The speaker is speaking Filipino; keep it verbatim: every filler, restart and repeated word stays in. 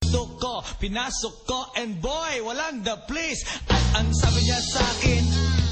gusto ko, pinasok ko, and boy, walang the place. At ang sabi niya sa akin,